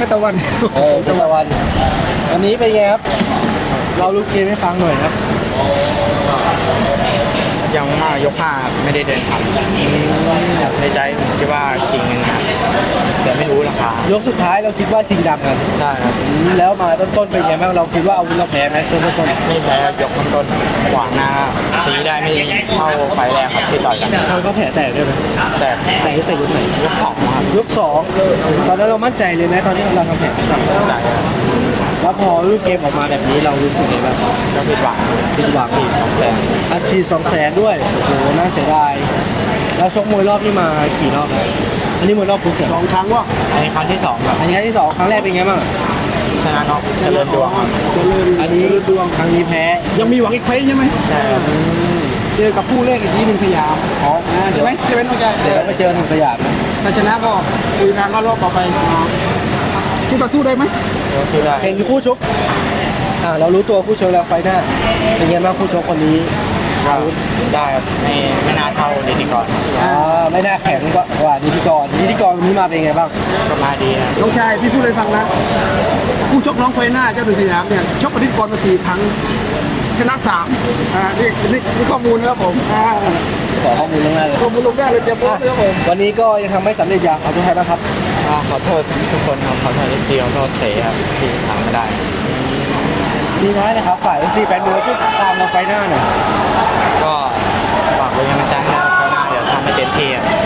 เพชรตะวันเพชรตะวันวันนี้เป็นไงครับเราลูกเกมให้ฟังหน่อยครับยังมากยก5ไม่ได้เดินทำในใจผมคิดว่าชิงนะแต่ไม่รู้ราคายกสุดท้ายเราคิดว่าชิงดำกันใช่ครับแล้วมาต้นเป็นไงบ้างเราคิดว่าอาวุธเราแพ้ไหมต้นไม่ใช่ยกต้นขวางหน้าตีได้ไม่เข้าไฟแรกครับที่ต่อยกันทำก็แผลแตกด้วยไหมแต่ยกไหนยก2ครับยก2ตอนนั้นเรามั่นใจเลยไหมตอนที่เราทำแผลแล้วพอรูปเกมออกมาแบบนี้เรารู้สึกไงบ้างก็ผิดหวังอัดฉีด200,000ด้วยโอ้โหน่าเสียดายแล้วชกมวยรอบนี้มากี่รอบอันนี้มวยรอบปุ๊บ 2 ครั้งวะอันนี้ครั้งที่2ครับอันนี้ครั้งที่2ครั้งแรกเป็นไงบ้างชนะน็อกเจริญดวงอันนี้ดวงครั้งนี้แพ้ยังมีหวังอีกไฟใช่ไหมใช่เจอกับผู้เล่นอีกทีหนึ่งสยามใช่ไหมใช่ไหมน้องใจเดี๋ยวไปเจอหนึ่งสยามถ้าชนะก็คุยงานก็รอบต่อไปคิดว่าสู้ได้ไหมสู้ได้เห็นคู่ชกเรารู้ตัวคู่ชกแล้วไฟหน้าเป็นไงบ้างคู่ชกคนนี้ได้ครับไม่น่าเท่านิติกรไม่น่าแข็งกว่านิติกรวันนี้มาเป็นไงบ้างก็มาดีนะน้องชายพี่พูดเลยฟังนะคู่ชกน้องไฟหน้าเจ้าดุสยามเนี่ยชกกับนิติกรมา4 ครั้งชนะ3นี่ข้อมูลครับผมขอข้อมูลลงได้เลยเดี๋ยวพูดครับผมวันนี้ก็ยังทำไม่สำเร็จอยากขอโทษใครบ้างครับขอโทษทุกคนครับขอโทษที่ขอโทษเตะครับที่ทำไม่ได้ทีท้ายนะครับฝ่ายซีแฟนมวยช่วยตามเราไฟหน้าหน่อยก็ฝากเป็นกำลังใจให้ไฟหน้าเดี๋ยวทำให้เต็มที่